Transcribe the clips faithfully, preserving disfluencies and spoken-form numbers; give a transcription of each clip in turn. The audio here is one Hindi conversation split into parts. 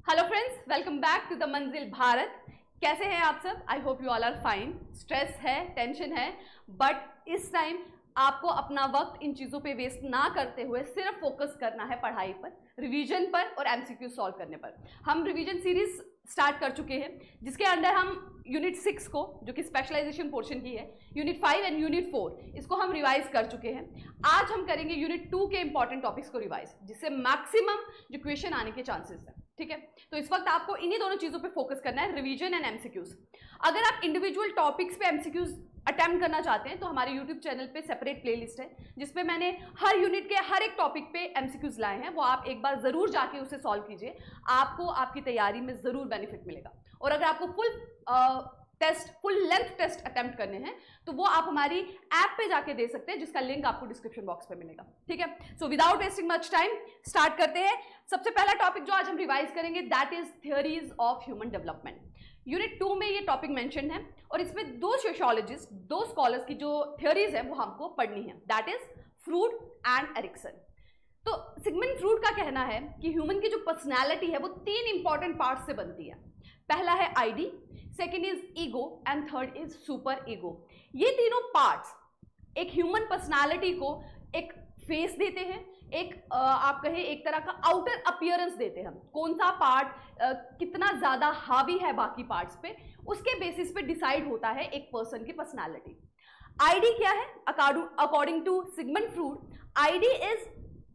Hello friends, welcome back to the Manzil Bharat. कैसे हैं आप सब? I hope you all are fine. Stress है, टेंशन है, बट इस टाइम आपको अपना वक्त इन चीज़ों पे वेस्ट ना करते हुए सिर्फ फोकस करना है पढ़ाई पर, रिवीजन पर और एमसीक्यू सॉल्व करने पर। हम रिवीजन सीरीज स्टार्ट कर चुके हैं जिसके अंडर हम यूनिट सिक्स को, जो कि स्पेशलाइजेशन पोर्शन की है, unit five and unit four, इसको हम रिवाइज कर चुके हैं। आज हम करेंगे यूनिट टू के इंपॉर्टेंट टॉपिक्स को रिवाइज, जिससे मैक्सिमम जो क्वेश्चन आने के चांसेस हैं। ठीक है, तो इस वक्त आपको इन्हीं दोनों चीज़ों पे फोकस करना है, रिवीजन एंड एमसीक्यूज। अगर आप इंडिविजुअल टॉपिक्स पे एमसीक्यूज अटेम्प्ट करना चाहते हैं तो हमारे यूट्यूब चैनल पे सेपरेट प्लेलिस्ट है जिसपे मैंने हर यूनिट के हर एक टॉपिक पे एमसीक्यूज लाए हैं। वो आप एक बार ज़रूर जाके उसे सॉल्व कीजिए, आपको आपकी तैयारी में ज़रूर बेनिफिट मिलेगा। और अगर आपको full test full length test attempt करने हैं तो वो आप हमारी ऐप पे जाके दे सकते हैं, जिसका लिंक आपको डिस्क्रिप्शन बॉक्स पे मिलेगा। ठीक है, so without wasting much time start करते हैं। सबसे पहला टॉपिक जो आज हम रिवाइज करेंगे that is theories of human development. Unit two में ये टॉपिक मेंशन है और इसमें दो सोशियोलॉजिस्ट, दो स्कॉलर्स की जो थियोरीज है वो हमको पढ़नी है, that is Freud and Erikson. तो सिगमंड फ्रूड का कहना है कि ह्यूमन की जो पर्सनैलिटी है वो तीन इंपॉर्टेंट पार्ट से बनती है। पहला है id, second is ego and third is super ego. ये तीनों पार्ट्स एक ह्यूमन पर्सनालिटी को एक फेस देते हैं, एक आ, आप कहें एक तरह का आउटर अपीयरेंस देते हैं। कौन सा पार्ट कितना ज्यादा हावी है बाकी पार्ट्स पे, उसके बेसिस पे डिसाइड होता है एक पर्सन की पर्सनालिटी। आईडी क्या है? According to Sigmund Freud, id is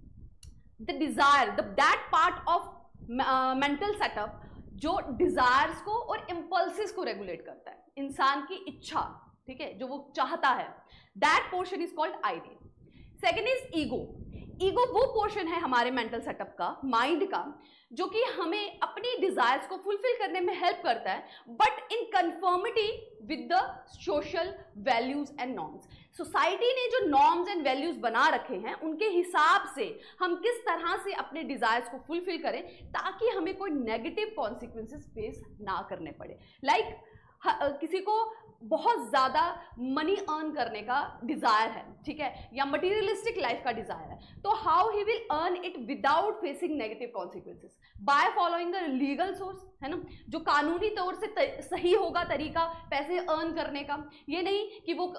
the desire, the that part of mental setup जो डिजायर्स को और इंपल्सिस को रेगुलेट करता है, इंसान की इच्छा, ठीक है, जो वो चाहता है, that portion is called id. Second is ego. Ego वो पोर्शन है हमारे मेंटल सेटअप का, माइंड का, जो कि हमें अपनी डिजायर्स को फुलफिल करने में हेल्प करता है, but in conformity with the social values and norms. Society ने जो नॉर्म्स एंड वैल्यूज बना रखे हैं उनके हिसाब से हम किस तरह से अपने डिजायर्स को फुलफिल करें ताकि हमें कोई नेगेटिव कॉन्सिक्वेंसेस फेस ना करने पड़े। लाइक like, किसी को बहुत ज़्यादा मनी अर्न करने का डिज़ायर है, ठीक है, या मटीरियलिस्टिक लाइफ का डिज़ायर है, तो how he will earn it without facing negative consequences? By following the legal source, है ना, जो कानूनी तौर से सही होगा तरीका पैसे अर्न करने का। ये नहीं कि वो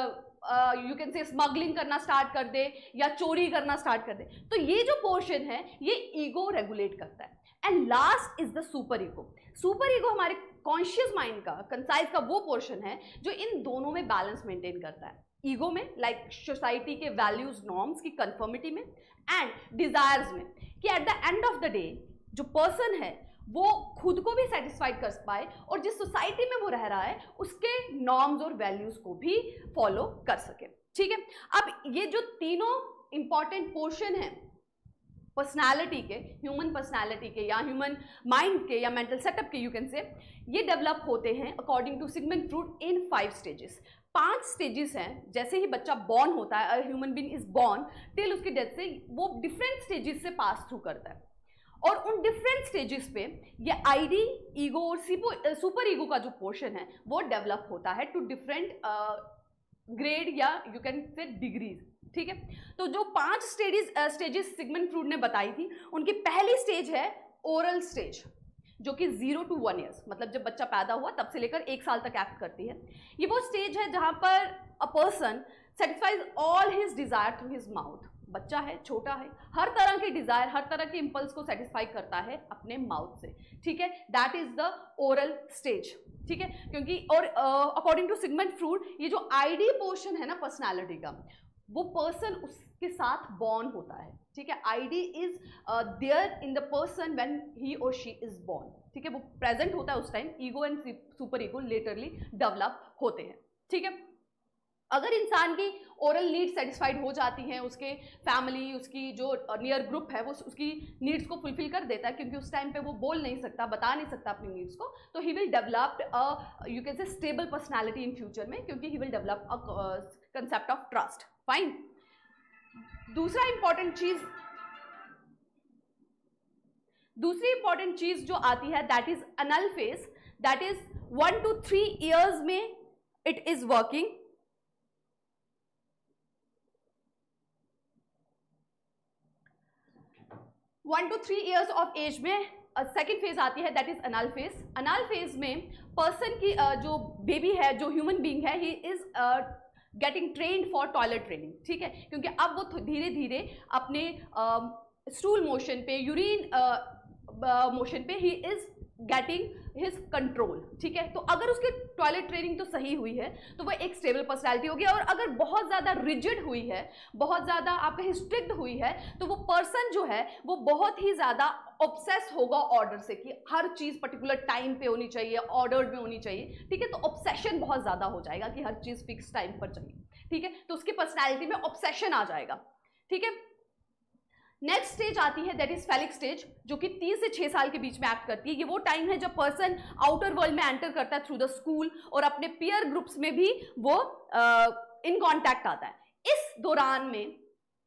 यू कैन से स्मगलिंग करना स्टार्ट कर दे या चोरी करना स्टार्ट कर दे। तो ये जो पोर्शन है ये ईगो रेगुलेट करता है। And last is the super ego. Super ego हमारे कॉन्शियस माइंड का, कंसाइज का वो पोर्शन है जो इन दोनों में बैलेंस मेंटेन करता है। ईगो में लाइक सोसाइटी के वैल्यूज नॉर्म्स की कंफर्मिटी में, एंड डिजायर्स में कि at the end of the day जो पर्सन है वो खुद को भी सेटिस्फाइड कर पाए और जिस सोसाइटी में वो रह रहा है उसके नॉर्म्स और वैल्यूज को भी फॉलो कर सके। ठीक है, अब ये जो तीनों इंपॉर्टेंट पोर्शन है पर्सनालिटी के, ह्यूमन पर्सनालिटी के या ह्यूमन माइंड के या मेंटल सेटअप के, यू कैन से, ये डेवलप होते हैं according to Sigmund Freud in five stages. पांच स्टेजेस हैं। जैसे ही बच्चा बॉर्न होता है, a human being is born, till उसकी डेथ से वो डिफरेंट स्टेजेस से पास थ्रू करता है और उन डिफरेंट स्टेजेस पे ये आईडी, ईगो और सुपर ईगो का जो पोर्शन है वो डेवलप होता है टू डिफरेंट ग्रेड या यू कैन से डिग्रीज। ठीक है, तो जो पांच स्टेजेस स्टेजेस सिगमंड फ्रूड ने बताई थी, उनकी पहली स्टेज है ओरल स्टेज, जो कि जीरो टू वन ईयर्स, मतलब जब बच्चा पैदा हुआ तब से लेकर एक साल तक एक्ट करती है। ये वो स्टेज है जहां पर a person satisfies all his desire through his mouth. बच्चा है, छोटा है, हर तरह के डिजायर, हर तरह के इंपल्स को सेटिस्फाई करता है अपने माउथ से। ठीक है, that is the oral stage. ठीक है, क्योंकि और अकॉर्डिंग टू सिगमंड फ्रूड ये जो आईडी पोर्शन है ना पर्सनालिटी का, वो पर्सन उसके साथ बॉर्न होता है। ठीक है, id is there in the person when he और शी इज बॉर्न। ठीक है, वो प्रेजेंट होता है उस time. Ego and super ego laterally develop होते हैं। ठीक है, अगर इंसान की ओरल नीड सेटिस्फाइड हो जाती हैं, उसके फैमिली, उसकी जो नियर ग्रुप है वो उसकी नीड्स को फुलफिल कर देता है, क्योंकि उस टाइम पे वो बोल नहीं सकता, बता नहीं सकता अपनी नीड्स को, तो he will develop a you can say stable personality in future में, क्योंकि he will develop a concept of trust. Fine. दूसरा इंपॉर्टेंट चीज दूसरी इंपॉर्टेंट चीज जो आती है that is anal phase, that is one two three years में it is working. One two three years of age में सेकेंड फेज आती है, that is anal phase. Anal phase में पर्सन की uh, जो बेबी है, जो ह्यूमन बीइंग है, he is getting trained for toilet training, ठीक है, क्योंकि अब वो धीरे धीरे अपने स्टूल uh, मोशन पे, यूरिन मोशन uh, uh, पे he is getting his control, ठीक है। तो अगर उसकी टॉयलेट ट्रेनिंग तो सही हुई है तो वो एक स्टेबल पर्सनैलिटी होगी, और अगर बहुत ज़्यादा रिजिड हुई है, बहुत ज़्यादा आपका स्ट्रिक्ट हुई है, तो वो पर्सन जो है वो बहुत ही ज़्यादा ऑब्सेस होगा ऑर्डर से, कि हर चीज़ पर्टिकुलर टाइम पे होनी चाहिए, ऑर्डर्ड में होनी चाहिए, ठीक है। तो ऑब्सेशन बहुत ज़्यादा हो जाएगा कि हर चीज़ फिक्स टाइम पर चाहिए, ठीक है। तो उसकी पर्सनैलिटी में ऑब्सेशन आ जाएगा, ठीक है। नेक्स्ट स्टेज आती है, दैट इज फेलिक स्टेज, जो कि तीन से छह साल के बीच में एक्ट करती है। ये वो टाइम है जब पर्सन आउटर वर्ल्ड में एंटर करता है थ्रू द स्कूल, और अपने पीयर ग्रुप्स में भी वो इन कॉन्टैक्ट आता है। इस दौरान में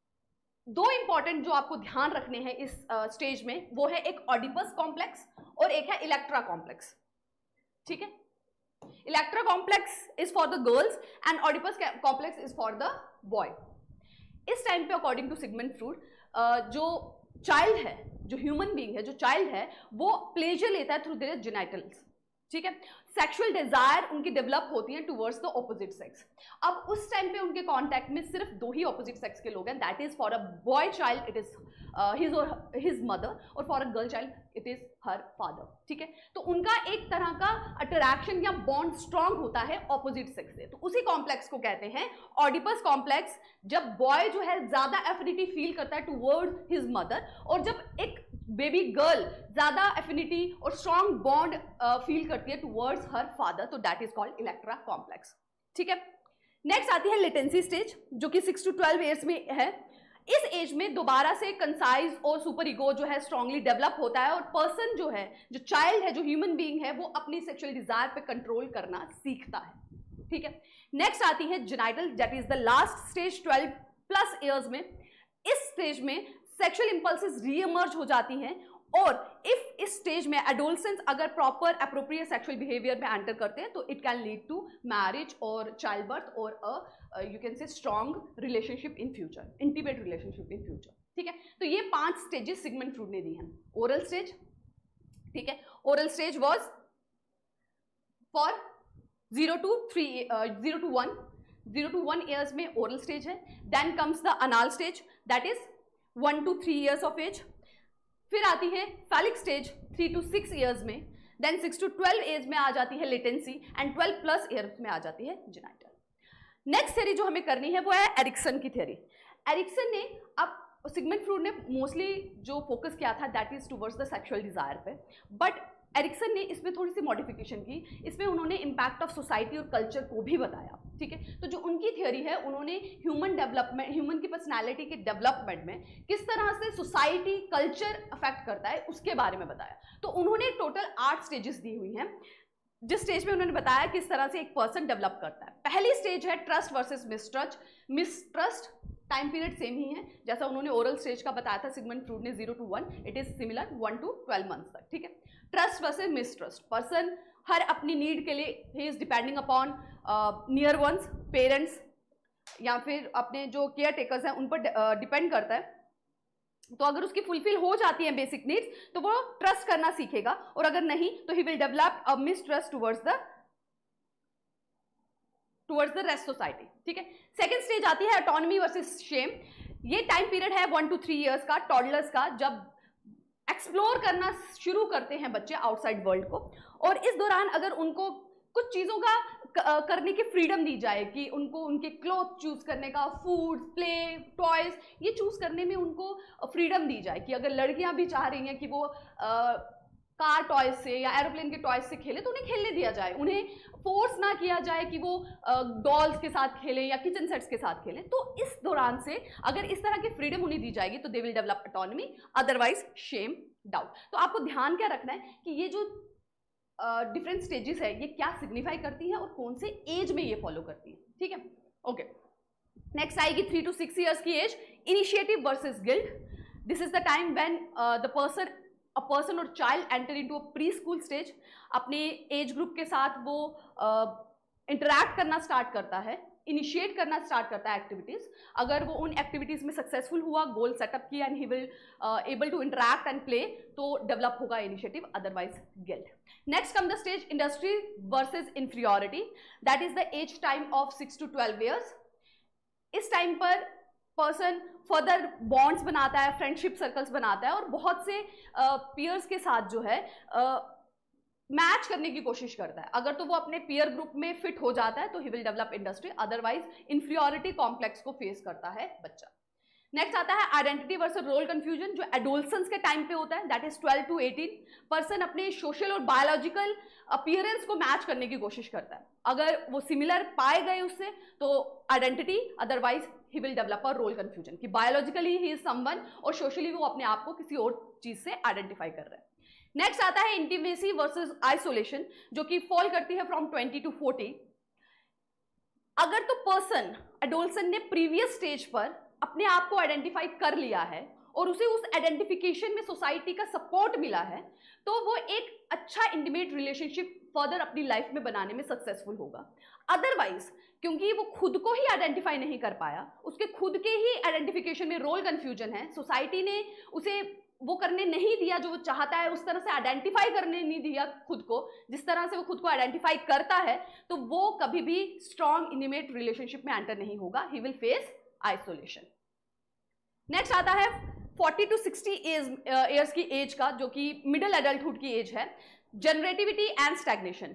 दो इंपॉर्टेंट जो आपको ध्यान रखने हैं इस स्टेज uh, में, वो है एक ऑडिपस कॉम्प्लेक्स और एक है इलेक्ट्रा कॉम्प्लेक्स, ठीक है। Electra complex is for the girls and Oedipus complex is for the boy. इस टाइम पे अकॉर्डिंग टू सिगमंड फ्रूड, जो चाइल्ड है, जो ह्यूमन बीइंग है, जो चाइल्ड है, वो प्लेजर लेता है थ्रू देयर जेनिटल्स, ठीक है। सेक्सुअल डिजायर उनकी डेवलप होती है टुवर्ड्स द ऑपोजिट सेक्स। अब उस टाइम पे उनके कांटेक्ट में सिर्फ दो ही ऑपोजिट सेक्स के लोग हैं, that is for a boy child it is his और हिज मदर, और for a girl child it is her father, ठीक है। तो उनका एक तरह का अट्रैक्शन या बॉन्ड स्ट्रांग होता है ऑपोजिट सेक्स से, तो उसी कॉम्प्लेक्स को कहते हैं ऑडिपस कॉम्प्लेक्स। जब बॉय जो है ज्यादा एफिनिटी फील करता है टुवर्ड्स हिज मदर, और जब एक बेबी गर्ल ज्यादा एफिनिटी और स्ट्रांग बॉन्ड फील करती है टुवर्ड्स हर फादर, तो that is called Electra complex, ठीक है। नेक्स्ट आती है लेटेंसी स्टेज, जो कि सिक्स टू ट्वेल्व ईयर्स में है। इस एज में दोबारा से कंसाइज और सुपर ईगो जो है स्ट्रांगली डेवलप होता है, और पर्सन जो है, जो चाइल्ड है, जो ह्यूमन बीइंग है, वो अपनी सेक्सुअल डिजायर पे कंट्रोल करना सीखता है, ठीक है। नेक्स्ट आती है genital, that is the last stage twelve plus years में। इस स्टेज में सेक्सुअल इंपल्सेस रीइमर्ज हो जाती हैं, और इफ इस स्टेज में एडोलसेंस अगर प्रॉपर अप्रोप्रिएट सेक्सुअल बिहेवियर में एंटर करते हैं, तो it can lead to marriage और चाइल्ड बर्थ और a you can say strong relationship in future, intimate relationship in future, ठीक है। तो ये पांच स्टेजेस सिगमंड फ्रूड ने दी हैं। ओरल स्टेज, ठीक है, oral stage was for zero to three zero to one zero to one years में ओरल स्टेज है। Then comes the anal stage, that is one two three years of age. फिर आती है phallic stage three to six years में। Then six to twelve age में आ जाती है latency, and twelve plus years में आ जाती है जेनिटल। नेक्स्ट थ्योरी जो हमें करनी है वो है एरिक्सन की थ्योरी। एरिक्सन ने, अब सिगमंड फ्रूड ने मोस्टली जो फोकस किया था that is towards the sexual desire पे, बट एरिक्सन ने इसमें थोड़ी सी मॉडिफिकेशन की। इसमें उन्होंने इम्पैक्ट ऑफ सोसाइटी और कल्चर को भी बताया, ठीक है। तो जो उनकी थ्योरी है, उन्होंने ह्यूमन डेवलपमेंट, ह्यूमन की पर्सनालिटी के डेवलपमेंट में किस तरह से सोसाइटी, कल्चर अफेक्ट करता है उसके बारे में बताया। तो उन्होंने टोटल आठ स्टेजेस दी हुई हैं, जिस स्टेज में उन्होंने बताया किस तरह से एक पर्सन डेवलप करता है। पहली स्टेज है trust versus mistrust. Mistrust time period same ही है, जैसा उन्होंने ओरल स्टेज का बताया था सिगमंड फ्रूड ने zero to one, it is similar one to twelve months तक, ठीक है। ट्रस्ट वर्सेस मिसट्रस्ट, पर्सन हर अपनी नीड के लिए he is depending upon near ones, parents या फिर अपने जो केयर टेकर्स हैं उन पर डिपेंड uh, करता है। तो अगर उसकी फुलफिल हो जाती है बेसिक नीड्स, तो वो ट्रस्ट करना सीखेगा, और अगर नहीं तो he will develop a mistrust towards the towards the rest society, ठीक है। सेकेंड स्टेज आती है ऑटोनॉमी वर्सेस शेम। ये टाइम पीरियड है वन टू थ्री ईयर्स का, टॉडलर्स का, जब एक्सप्लोर करना शुरू करते हैं बच्चे आउटसाइड वर्ल्ड को, और इस दौरान अगर उनको कुछ चीज़ों का करने की फ्रीडम दी जाए, कि उनको उनके क्लोथ चूज करने का, फूड, प्ले, टॉयज, ये चूज करने में उनको फ्रीडम दी जाए, कि अगर लड़कियां भी चाह रही हैं कि वो आ, कार टॉयज से या एरोप्लेन के टॉयज से खेले, तो उन्हें खेलने दिया जाए, उन्हें फोर्स ना किया जाए कि वो डॉल्स के साथ खेलें या किचन सेट्स के साथ खेलें। तो इस दौरान से अगर इस तरह की फ्रीडम उन्हें दी जाएगी तो they will develop autonomy, otherwise shame, doubt. तो आपको ध्यान क्या रखना है कि ये जो डिफरेंट uh, स्टेजेस है ये क्या सिग्निफाई करती है और कौन से एज में ये फॉलो करती है, ठीक है। ओके, नेक्स्ट आएगी थ्री टू सिक्स ईयर्स की age, initiative versus guilt. This is the time when the person a person और child enter into a preschool stage. अपने एज ग्रुप के साथ वो इंटरैक्ट uh, करना स्टार्ट करता है, इनिशिएट करना स्टार्ट करता है एक्टिविटीज, अगर वो उन एक्टिविटीज में सक्सेसफुल हुआ, गोल सेटअप किया and he will able to interact and play, तो डेवलप होगा initiative, otherwise guilt. Next come the stage industry versus inferiority, that is the age time of six to twelve years. इस टाइम पर पर्सन फर्दर बॉन्ड्स बनाता है, फ्रेंडशिप सर्कल्स बनाता है और बहुत से पीयर्स uh, के साथ जो है मैच uh, करने की कोशिश करता है। अगर तो वो अपने पीयर ग्रुप में फिट हो जाता है तो he will develop industry, otherwise inferiority complex को फेस करता है बच्चा। नेक्स्ट आता है आइडेंटिटी वर्सेस रोल कंफ्यूजन, जो एडोलसेंस के टाइम पे होता है, that is twelve to eighteen. Person अपने सोशल और बायोलॉजिकल अपीयरेंस को मैच करने की कोशिश करता है, अगर वो सिमिलर पाए गए उससे तो identity, otherwise he will develop a role confusion कि बायोलॉजिकली ही इज समवन और सोशली वो अपने आप को किसी और चीज से आइडेंटिफाई कर रहा है। नेक्स्ट आता है इंटीमेसी वर्सेस आइसोलेशन, जो कि फॉल करती है फ्रॉम ट्वेंटी टू फोर्टी। अगर तो पर्सन एडोलसेंट ने प्रीवियस स्टेज पर अपने आप को आइडेंटिफाई कर लिया है और उसे उस आइडेंटिफिकेशन में सोसाइटी का सपोर्ट मिला है, तो वो एक अच्छा इंटीमेट रिलेशनशिप फर्दर अपनी लाइफ में बनाने में सक्सेसफुल होगा। अदरवाइज क्योंकि वो खुद को ही आइडेंटिफाई नहीं कर पाया, उसके खुद के ही आइडेंटिफिकेशन में रोल कंफ्यूजन है, सोसाइटी ने उसे वो करने नहीं दिया जो वो चाहता है, उस तरह से आइडेंटिफाई करने नहीं दिया खुद को, जिस तरह से वो खुद को आइडेंटिफाई करता है, तो वो कभी भी स्ट्रॉन्ग इंटीमेट रिलेशनशिप में एंटर नहीं होगा, he will face isolation. Next आता है फोर्टी टू सिक्सटी ईयर्स की एज का, जो कि मिडिल एडल्टहुड की एज है, जनरेटिविटी एंड स्टैग्नेशन।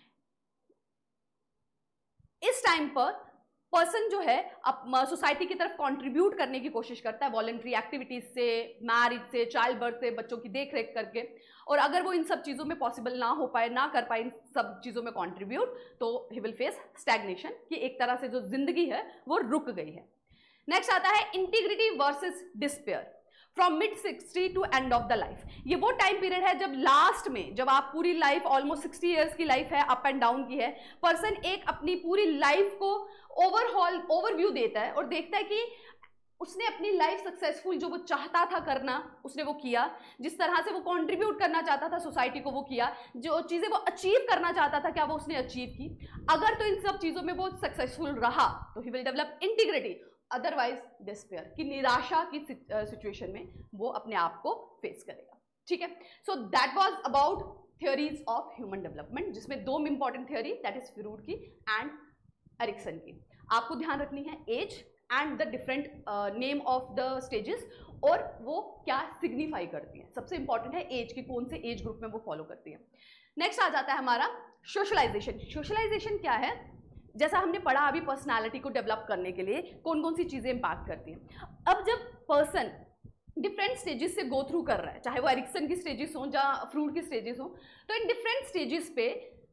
इस टाइम पर पर्सन जो है सोसाइटी की तरफ कंट्रीब्यूट करने की कोशिश करता है, वॉलंटरी एक्टिविटीज से, मैरिज से, चाइल्ड बर्थ से, बच्चों की देख रेख करके, और अगर वो इन सब चीज़ों में पॉसिबल ना हो पाए, ना कर पाए इन सब चीज़ों में कंट्रीब्यूट, तो ही विल फेस स्टैग्नेशन, कि एक तरह से जो जिंदगी है वो रुक गई है। नेक्स्ट आता है integrity versus despair, from mid sixty to end of the life. ये वो टाइम पीरियड है जब लास्ट में, जब आप पूरी लाइफ, ऑलमोस्ट सिक्सटी ईयर्स की लाइफ है, अप एंड डाउन की है, पर्सन एक अपनी पूरी लाइफ को ओवरऑल ओवरव्यू देता है और देखता है कि उसने अपनी लाइफ सक्सेसफुल, जो वो चाहता था करना उसने वो किया, जिस तरह से वो कंट्रीब्यूट करना चाहता था सोसाइटी को वो किया, जो चीज़ें वो अचीव करना चाहता था क्या वो उसने अचीव की। अगर तो इन सब चीज़ों में वो सक्सेसफुल रहा तो he will develop integrity, otherwise despair, कि निराशा की सिचुएशन में वो अपने आप को फेस करेगा। ठीक है, so that was about theories of human development, जिसमें दो important theory, that is Freud की एंड एरिक्सन की। आपको ध्यान रखनी है age and the different name of the stages, और वो क्या सिग्निफाई करती है। सबसे इंपॉर्टेंट है एज की, कौन से एज ग्रुप में वो फॉलो करती है। नेक्स्ट आ जाता है हमारा सोशलाइजेशन। सोशलाइजेशन क्या है, जैसा हमने पढ़ा अभी, पर्सनालिटी को डेवलप करने के लिए कौन कौन सी चीज़ें इम्पैक्ट करती हैं। अब जब पर्सन डिफरेंट स्टेजेस से गो थ्रू कर रहा है, चाहे वो एरिक्सन की स्टेजेस हों या फ्रूड की स्टेजेस हों, तो इन डिफरेंट स्टेजेस पे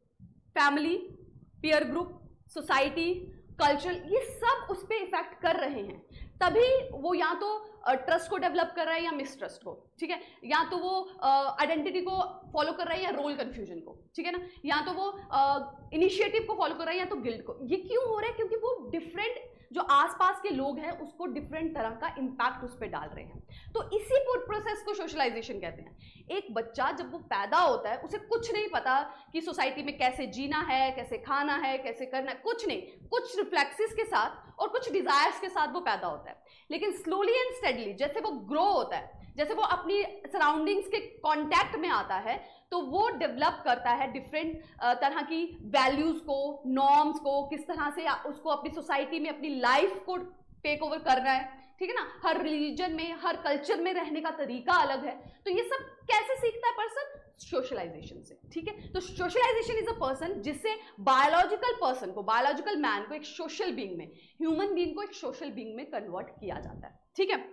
family, peer group, society, culture, ये सब उस पर इफेक्ट कर रहे हैं, तभी वो या तो ट्रस्ट को डेवलप कर रहा है या मिसट्रस्ट को, ठीक है, या तो वो आइडेंटिटी uh, को फॉलो कर रहा है या रोल कंफ्यूजन को, ठीक है ना, या तो वो इनिशिएटिव uh, को फॉलो कर रहा है या तो गिल्ट को। ये क्यों हो रहा है, क्योंकि वो डिफरेंट जो आसपास के लोग हैं उसको डिफरेंट तरह का इम्पैक्ट उस पर डाल रहे हैं। तो इसी प्रोसेस को सोशलाइजेशन कहते हैं। एक बच्चा जब वो पैदा होता है उसे कुछ नहीं पता कि सोसाइटी में कैसे जीना है, कैसे खाना है, कैसे करना है, कुछ नहीं, कुछ रिफ्लेक्सेस के साथ और कुछ डिजायर्स के साथ वो पैदा होता है। लेकिन स्लोली एंड स्टेडली जैसे वो ग्रो होता है, जैसे वो अपनी सराउंडिंग्स के कांटेक्ट में आता है, तो वो डेवलप करता है डिफरेंट तरह की वैल्यूज़ को, नॉर्म्स को, किस तरह से उसको अपनी सोसाइटी में अपनी लाइफ को टेक ओवर करना है, ठीक है ना। हर रिलीजन में, हर कल्चर में रहने का तरीका अलग है। तो ये सब कैसे सीखता है पर्सन? सोशलाइजेशन से, ठीक है। तो सोशलाइजेशन इज अ पर्सन जिससे बायोलॉजिकल पर्सन को, बायोलॉजिकल मैन को एक सोशल बीइंग में, ह्यूमन बीइंग को एक सोशल बीइंग में कन्वर्ट किया जाता है, ठीक है।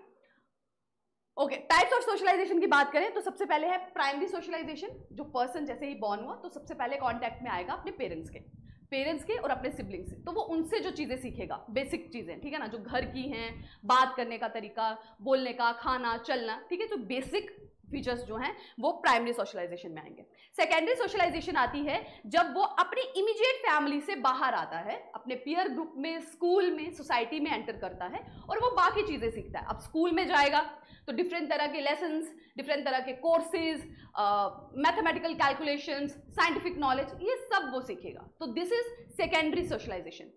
ओके, टाइप्स ऑफ सोशलाइजेशन की बात करें तो सबसे पहले है प्राइमरी सोशलाइजेशन, जो पर्सन जैसे ही बॉर्न हुआ तो सबसे पहले कांटेक्ट में आएगा अपने पेरेंट्स के पेरेंट्स के और अपने सिबलिंग से, तो वो उनसे जो चीज़ें सीखेगा, बेसिक चीज़ें, ठीक है ना, जो घर की हैं, बात करने का तरीका, बोलने का, खाना, चलना, ठीक है, जो बेसिक फीचर्स जो हैं वो प्राइमरी सोशलाइजेशन में आएंगे। सेकेंडरी सोशलाइजेशन आती है जब वो अपनी इमीडिएट फैमिली से बाहर आता है, अपने पीयर ग्रुप में, स्कूल में, सोसाइटी में एंटर करता है और वो बाकी चीज़ें सीखता है। अब स्कूल में जाएगा तो डिफरेंट तरह के लेसन्स, डिफरेंट तरह के courses, mathematical calculations, scientific knowledge, ये सब वो सीखेगा। तो this is secondary socialisation.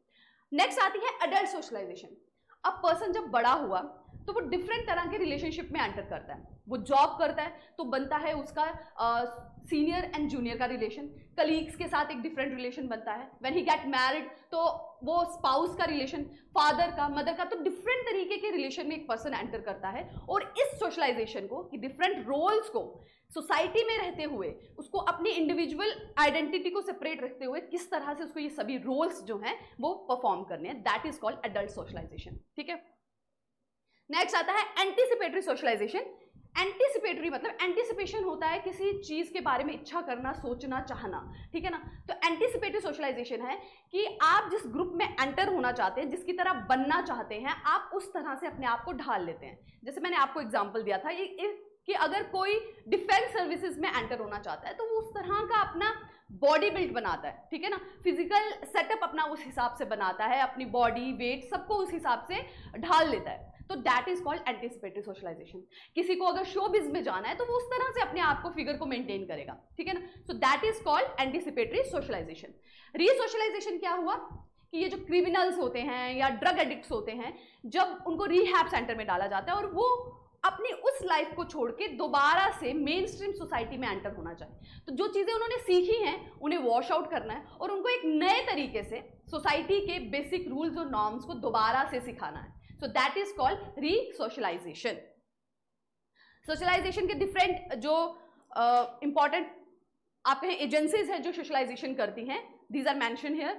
Next आती है एडल्ट सोशलाइजेशन। अब पर्सन जब बड़ा हुआ तो वो डिफरेंट तरह के रिलेशनशिप में एंटर करता है। वो जॉब करता है तो बनता है उसका सीनियर एंड जूनियर का रिलेशन, कलीग्स के साथ एक डिफरेंट रिलेशन बनता है। व्हेन ही गेट मैरिड तो वो स्पाउस का रिलेशन, फादर का, मदर का, तो डिफरेंट तरीके के रिलेशन में एक पर्सन एंटर करता है। और इस सोशलाइजेशन को, कि डिफरेंट रोल्स को सोसाइटी में रहते हुए उसको अपनी इंडिविजुअल आइडेंटिटी को सेपरेट रखते हुए किस तरह से उसको ये सभी रोल्स जो हैं वो परफॉर्म करने हैं, that is called adult socialisation. ठीक है, नेक्स्ट आता है एंटीसिपेटरी सोशलाइजेशन। एंटीसिपेटरी मतलब एंटीसिपेशन होता है किसी चीज के बारे में इच्छा करना, सोचना, चाहना, ठीक है ना। तो एंटीसिपेटरी सोशलाइजेशन है कि आप जिस ग्रुप में एंटर होना चाहते हैं, जिसकी तरह बनना चाहते हैं, आप उस तरह से अपने आप को ढाल लेते हैं। जैसे मैंने आपको एग्जांपल दिया था ये, ये कि अगर कोई डिफेंस सर्विसेज में एंटर होना चाहता है तो वो उस तरह का अपना बॉडी बिल्ड बनाता है, ठीक है ना, फिजिकल सेटअप अपना उस हिसाब से बनाता है, अपनी बॉडी, वेट सबको उस हिसाब से ढाल लेता है। तो that is called anticipatory socialisation. किसी को अगर शोबिज में जाना है तो वो उस तरह से अपने आप को, फिगर को मेंटेन करेगा, ठीक है ना। So that is called anticipatory socialisation. Resocialisation क्या हुआ कि ये जो क्रिमिनल्स होते हैं या ड्रग एडिक्ट्स होते हैं, जब उनको रिहैब सेंटर में डाला जाता है और वो अपनी उस लाइफ को छोड़ के दोबारा से मेन स्ट्रीम सोसाइटी में एंटर होना चाहिए, तो जो चीज़ें उन्होंने सीखी हैं उन्हें वॉश आउट करना है और उनको एक नए तरीके से सोसाइटी के बेसिक रूल्स और नॉर्म्स को दोबारा से सिखाना है। So that is called resocialisation. Socialisation के डिफरेंट जो इंपॉर्टेंट uh, आप एजेंसीज हैं जो सोशलाइजेशन करती हैं, दीज आर मेंशन हियर।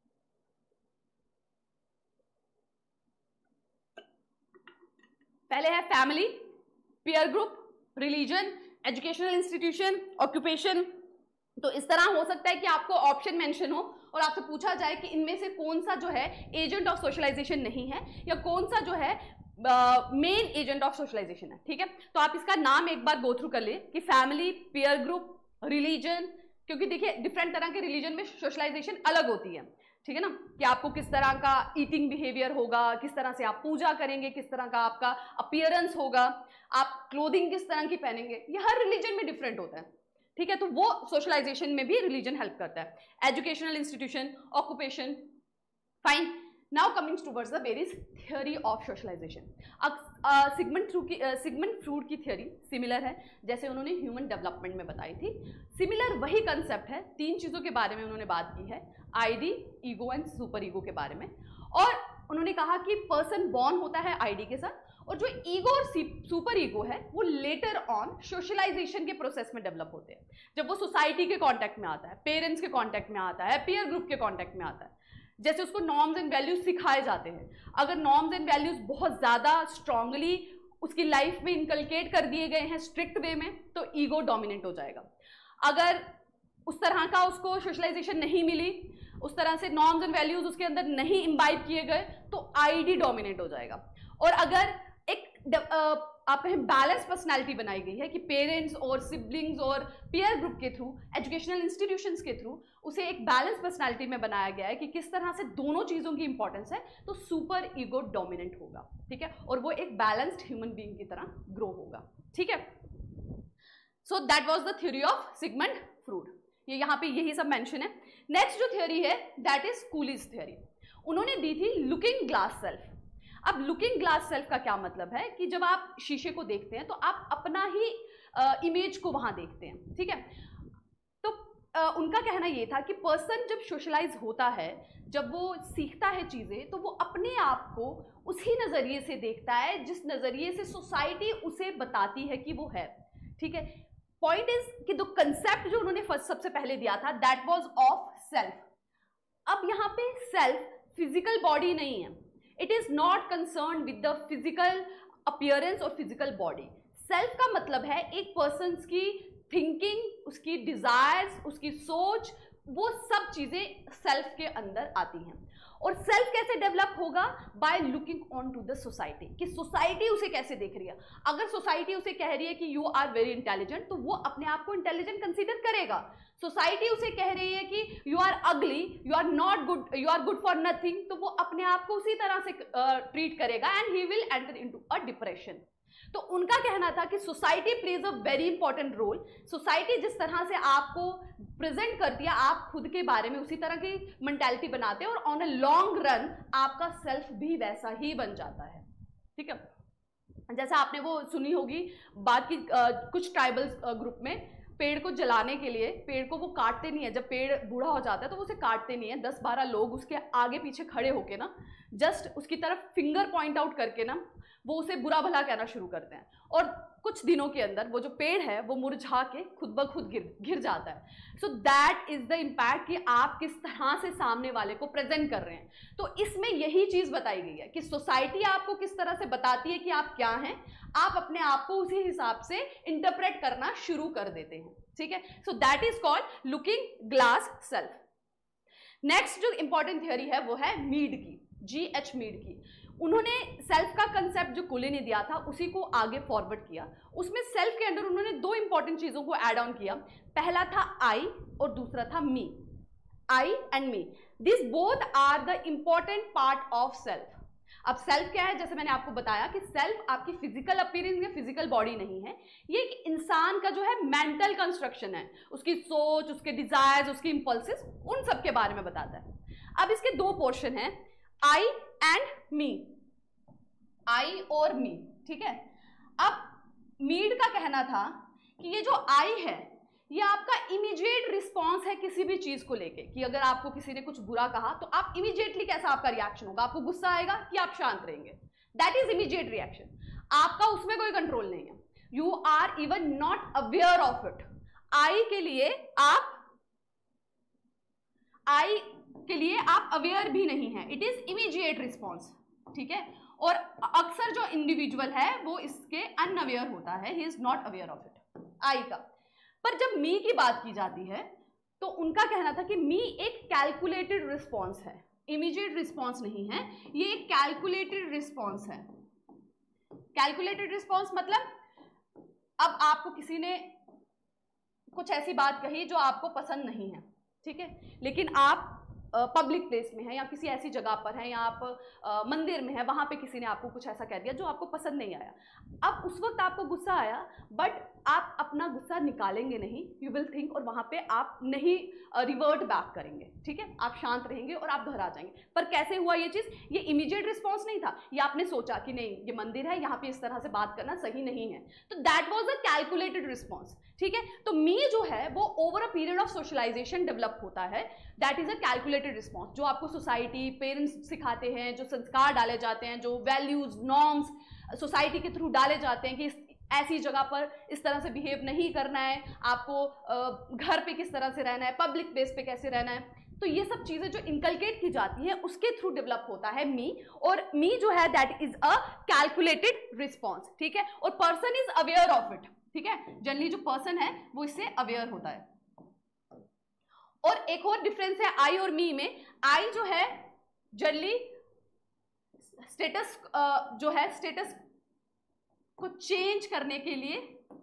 पहले है family, peer group, religion, educational institution, occupation. तो इस तरह हो सकता है कि आपको ऑप्शन मेंशन हो और आपसे पूछा जाए कि इनमें से कौन सा जो है एजेंट ऑफ सोशलाइजेशन नहीं है या कौन सा जो है मेन एजेंट ऑफ सोशलाइजेशन है, ठीक है। तो आप इसका नाम एक बार गो थ्रू कर लिए कि फैमिली, पीयर ग्रुप, रिलीजन, क्योंकि देखिए डिफरेंट तरह के रिलीजन में सोशलाइजेशन अलग होती है, ठीक है ना, कि आपको किस तरह का ईटिंग बिहेवियर होगा, किस तरह से आप पूजा करेंगे, किस तरह का आपका अपीयरेंस होगा, आप क्लोथिंग किस तरह की पहनेंगे, ये हर रिलीजन में डिफरेंट होता है, ठीक है। तो वो सोशलाइजेशन में भी रिलीजन हेल्प करता है। Educational institution, occupation, fine. Now coming towards the various theory of socialisation. Sigmund through की सिगमंड फ्रूड की थियोरी सिमिलर है जैसे उन्होंने ह्यूमन डेवलपमेंट में बताई थी। सिमिलर वही कंसेप्ट है, तीन चीज़ों के बारे में उन्होंने बात की है, id, ego and super ego के बारे में। और उन्होंने कहा कि पर्सन बॉर्न होता है आईडी के साथ और जो ईगो और सुपर ईगो है वो लेटर ऑन सोशलाइजेशन के प्रोसेस में डेवलप होते हैं। जब वो सोसाइटी के कांटेक्ट में आता है, पेरेंट्स के कांटेक्ट में आता है, पीयर ग्रुप के कांटेक्ट में आता है, जैसे उसको नॉर्म्स एंड वैल्यूज सिखाए जाते हैं। अगर नॉर्म्स एंड वैल्यूज बहुत ज़्यादा स्ट्रांगली उसकी लाइफ में इनकलकेट कर दिए गए हैं स्ट्रिक्ट वे में तो ईगो डोमिनेट हो जाएगा। अगर उस तरह का उसको सोशलाइजेशन नहीं मिली, उस तरह से नॉर्म्स एंड वैल्यूज उसके अंदर नहीं इम्बाइब किए गए तो आईडी डोमिनेट हो जाएगा। और अगर एक आप बैलेंस पर्सनालिटी बनाई गई है कि पेरेंट्स और सिबलिंग्स और पीयर ग्रुप के थ्रू, एजुकेशनल इंस्टीट्यूशंस के थ्रू उसे एक बैलेंस पर्सनालिटी में बनाया गया है कि किस तरह से दोनों चीज़ों की इंपॉर्टेंस है, तो सुपर ईगो डोमिनेंट होगा, ठीक है, और वो एक बैलेंस्ड ह्यूमन बीइंग की तरह ग्रो होगा, ठीक है। So that was the theory of Sigmund Freud. ये यहाँ पे यही सब मेंशन है। नेक्स्ट जो थ्योरी है दैट इज कूलीज थ्योरी। उन्होंने दी थी लुकिंग ग्लास सेल्फ। अब लुकिंग ग्लास सेल्फ का क्या मतलब है कि जब आप शीशे को देखते हैं तो आप अपना ही इमेज को वहां देखते हैं, ठीक है। तो आ, उनका कहना ये था कि पर्सन जब सोशलाइज होता है, जब वो सीखता है चीज़ें, तो वो अपने आप को उसी नज़रिए से देखता है जिस नज़रिए से सोसाइटी उसे बताती है कि वो है, ठीक है। पॉइंट इज कि जो कंसेप्ट जो उन्होंने फर्स्ट सबसे पहले दिया था दैट वाज ऑफ सेल्फ। अब यहाँ पे सेल्फ फिजिकल बॉडी नहीं है, it is not concern with the physical appearance और फिजिकल बॉडी। सेल्फ का मतलब है एक पर्सन की थिंकिंग, उसकी डिजायर्स, उसकी सोच, वो सब चीजें सेल्फ के अंदर आती हैं। और सेल्फ कैसे डेवलप होगा? By looking on to the society, कि सोसाइटी उसे कैसे देख रही है। अगर सोसाइटी उसे कह रही है कि यू आर वेरी इंटेलिजेंट तो वो अपने आप को इंटेलिजेंट कंसीडर करेगा। सोसाइटी उसे कह रही है कि you are ugly, you are not good, you are good for nothing, तो वो अपने आप को उसी तरह से ट्रीट uh, करेगा and he will enter into a depression. तो उनका कहना था कि society plays a very important role. Society जिस तरह से आपको प्रेजेंट करती है, आप खुद के बारे में उसी तरह की मेंटालिटी बनाते हैं और ऑन अ लॉन्ग रन आपका सेल्फ भी वैसा ही बन जाता है। ठीक है, जैसा आपने वो सुनी होगी बात की, आ, कुछ ट्राइबल ग्रुप में पेड़ को जलाने के लिए पेड़ को वो काटते नहीं है, जब पेड़ बूढ़ा हो जाता है तो वो उसे काटते नहीं है, दस बारह लोग उसके आगे पीछे खड़े होके ना जस्ट उसकी तरफ फिंगर पॉइंट आउट करके ना वो उसे बुरा भला कहना शुरू करते हैं, और कुछ दिनों के अंदर वो जो पेड़ है वो मुरझा के खुद ब खुद गिर गिर जाता है। So that is the impact कि आप किस तरह से सामने वाले को प्रेजेंट कर रहे हैं। तो इसमें यही चीज बताई गई है कि सोसाइटी आपको किस तरह से बताती है कि आप क्या हैं, आप अपने आप को उसी हिसाब से इंटरप्रेट करना शुरू कर देते हैं। ठीक है, so that is called looking glass self. Next जो इंपॉर्टेंट थियोरी है वो है मीड की, जी एच मीड की। उन्होंने सेल्फ का कंसेप्ट जो कुले ने दिया था उसी को आगे फॉरवर्ड किया। उसमें सेल्फ के अंदर उन्होंने दो इंपॉर्टेंट चीजों को ऐड ऑन किया। पहला था आई और दूसरा था me. I and me, this both are the important part of self. अब सेल्फ क्या है, जैसे मैंने आपको बताया कि सेल्फ आपकी फिजिकल अपीयरेंस या फिजिकल बॉडी नहीं है, ये एक इंसान का जो है मेंटल कंस्ट्रक्शन है, उसकी सोच, उसके डिजायर्स, उसकी इंपल्सेस, उन सब के बारे में बताता है। अब इसके दो पोर्शन हैं, आई एंड मी, आई और मी। ठीक है, अब मीड का कहना था कि ये जो आई है ये आपका इमीडिएट रिस्पॉन्स है किसी भी चीज को लेके, कि अगर आपको किसी ने कुछ बुरा कहा तो आप इमीडिएटली कैसा आपका रिएक्शन होगा, आपको गुस्सा आएगा कि आप शांत रहेंगे, दैट इज इमीडिएट रिएक्शन। आपका उसमें कोई कंट्रोल नहीं है, you are even not aware of it. I के लिए आप आई के लिए आप अवेयर भी नहीं है, इट इज इमीडिएट रिस्पॉन्स। ठीक है, और अक्सर जो इंडिविजुअल है वो इसके अनअवेयर होता है, he is not aware of it, I का। पर जब मी की बात की जाती है तो उनका कहना था कि मी एक कैलकुलेटेड रिस्पॉन्स है, इमीडिएट रिस्पॉन्स नहीं है, ये एक कैलकुलेटेड रिस्पॉन्स है। कैलकुलेटेड रिस्पॉन्स मतलब अब आपको किसी ने कुछ ऐसी बात कही जो आपको पसंद नहीं है, ठीक है, लेकिन आप पब्लिक प्लेस में है या किसी ऐसी जगह पर है या आप आ, मंदिर में है, वहां पे किसी ने आपको कुछ ऐसा कह दिया जो आपको पसंद नहीं आया। अब उस वक्त आपको गुस्सा आया, बट आप अपना गुस्सा निकालेंगे नहीं, यू विल थिंक, और वहां पे आप नहीं रिवर्ट बैक करेंगे। ठीक है, आप शांत रहेंगे और आप घबरा जाएंगे। पर कैसे हुआ ये चीज, ये इमीडिएट रिस्पॉन्स नहीं था, ये आपने सोचा कि नहीं ये मंदिर है, यहाँ पे इस तरह से बात करना सही नहीं है, तो that was a calculated response. ठीक है, तो मी जो है वो over a period of socialisation develop होता है, that is a calculated response. जो आपको सोसाइटी, पेरेंट्स सिखाते हैं, जो संस्कार डाले जाते हैं, जो वैल्यूज, नॉर्म्स सोसाइटी के थ्रू डाले जाते हैं कि ऐसी जगह पर इस तरह से बिहेव नहीं करना है, आपको घर पे किस तरह से रहना है, पब्लिक प्लेस पे कैसे रहना है, तो ये सब चीजें जो इनकलकेट की जाती है उसके थ्रू डेवलप होता है मी। और मी जो है that is a calculated response. ठीक है, और person is aware of it. ठीक है, जनरली जो पर्सन है वो इससे अवेयर होता है। और एक और डिफरेंस है आई और मी में, आई जो है जनरली स्टेटस जो है स्टेटस को चेंज करने के लिए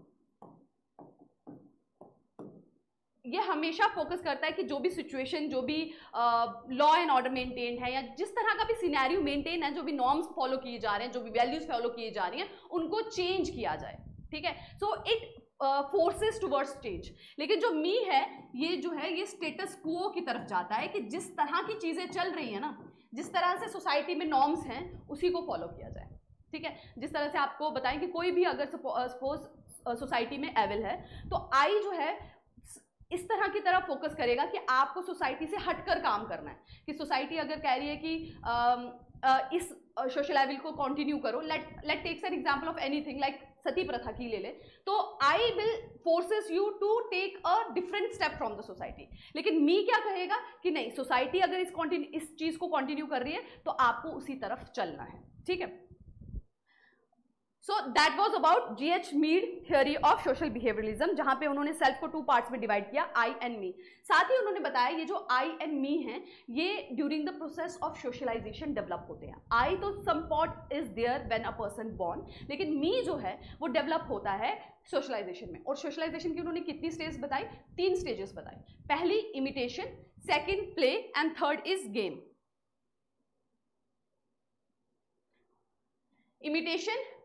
ये हमेशा फोकस करता है कि जो भी सिचुएशन, जो भी लॉ एंड ऑर्डर मेंटेन है या जिस तरह का भी सिनेरियो मेंटेन है, जो भी नॉर्म्स फॉलो किए जा रहे हैं, जो भी वैल्यूज फॉलो किए जा रही हैं, उनको चेंज किया जाए। ठीक है, so it forces towards change. लेकिन जो मी है ये जो है ये स्टेटस क्वो की तरफ जाता है कि जिस तरह की चीजें चल रही है ना, जिस तरह से सोसाइटी में नॉर्म्स हैं उसी को फॉलो किया जाए। ठीक है, जिस तरह से आपको बताएं कि कोई भी अगर सपोज सोसाइटी में एविल है तो आई जो है इस तरह की तरफ फोकस करेगा कि आपको सोसाइटी से हटकर काम करना है। कि सोसाइटी अगर कह रही है कि आ, आ, इस सोशल एविल को कंटिन्यू करो, let let takes an example of anything like sati प्रथा की ले ले, तो I will forces you to take a different step from the society. लेकिन मी क्या कहेगा कि नहीं, सोसाइटी अगर इस कंटिन्यू इस चीज को कंटिन्यू कर रही है तो आपको उसी तरफ चलना है। ठीक है, so that was about G H Mead theory of social behaviouralism, जहां पे उन्होंने सेल्फ को टू पार्ट्स में डिवाइड किया, आई एंड मी। साथ ही उन्होंने बताया ये जो आई एंड मी हैं ये during the process of socialisation develop होते हैं। आई तो some part is there when a person born, लेकिन मी जो है वो डेवलप होता है सोशलाइजेशन में। और सोशलाइजेशन की उन्होंने कितनी स्टेज बताई, तीन स्टेजेस बताई। पहली imitation, second play and third is game. Imitation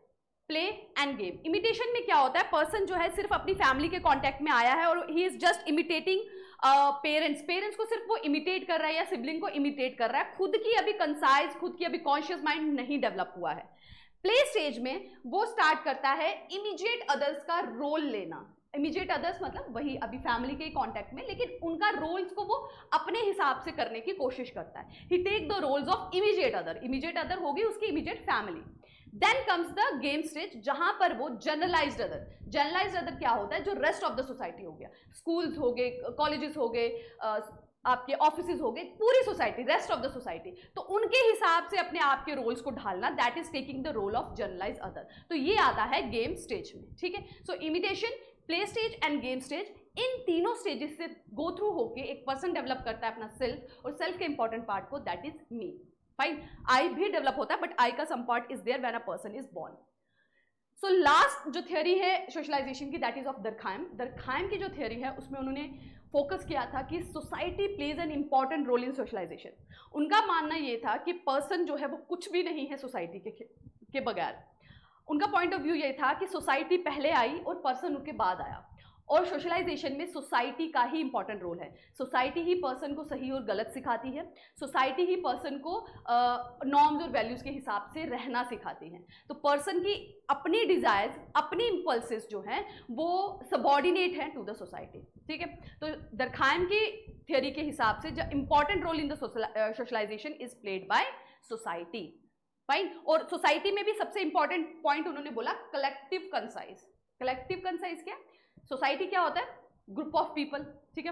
play and game. Imitation में क्या होता है, पर्सन जो है सिर्फ अपनी फैमिली के कांटेक्ट में आया है और he is just imitating parents parents को सिर्फ वो इमिटेट कर रहा है या सिबलिंग को इमिटेट कर रहा है, खुद की अभी कंसाइज, खुद की अभी कॉन्शियस माइंड नहीं डेवलप हुआ है। प्ले स्टेज में वो स्टार्ट करता है इमीडिएट अदर्स का रोल लेना। इमीडिएट अदर्स मतलब वही अभी फैमिली के कांटेक्ट में, लेकिन उनका रोल्स को वो अपने हिसाब से करने की कोशिश करता है। He take the roles of immediate other. Immediate other होगी उसकी immediate family. Then comes the game stage, जहां पर वो जनरलाइज्ड अदर। जनरलाइज्ड अदर क्या होता है, जो रेस्ट ऑफ द सोसाइटी हो गया, स्कूल्स हो गए, कॉलेजेस हो गए, आपके ऑफिसेज हो गए, पूरी society, rest of the society, तो उनके हिसाब से अपने आप के रोल्स को ढालना, that is taking the role of generalised other. तो ये आता है गेम स्टेज में, ठीक है। So imitation, play stage and game stage, इन तीनों स्टेजेस से गो थ्रू होके एक पर्सन डेवलप करता है अपना सेल्फ, और सेल्फ के इंपॉर्टेंट पार्ट को, that is me. Fine, I भी डेवलप होता है, बट आई का some part is there when a person is born. So last जो थ्योरी है सोशलाइजेशन की, that is of Durkheim. Durkheim की जो थ्योरी है उसमें उन्होंने फोकस किया था कि society plays an important role in socialisation. उनका मानना ये था कि पर्सन जो है वो कुछ भी नहीं है सोसाइटी के के बगैर। उनका पॉइंट ऑफ व्यू ये था कि सोसाइटी पहले आई और पर्सन उनके बाद आया, और सोशलाइजेशन में सोसाइटी का ही इंपॉर्टेंट रोल है। सोसाइटी ही पर्सन को सही और गलत सिखाती है, सोसाइटी ही पर्सन को नॉर्म्स और वैल्यूज़ के हिसाब से रहना सिखाती है। तो पर्सन की अपनी डिज़ायर्स, अपनी इम्पल्सेस जो हैं वो सबॉर्डिनेट हैं टू द सोसाइटी, ठीक है। तो दरखाइम की थ्योरी के हिसाब से जो important role in the socialisation is played by society. Fine, और सोसाइटी में भी सबसे इंपॉर्टेंट पॉइंट उन्होंने बोला कलेक्टिव कंसाइज। कलेक्टिव कंसाइज क्या? सोसाइटी क्या होता है? ग्रुप ऑफ पीपल, ठीक है,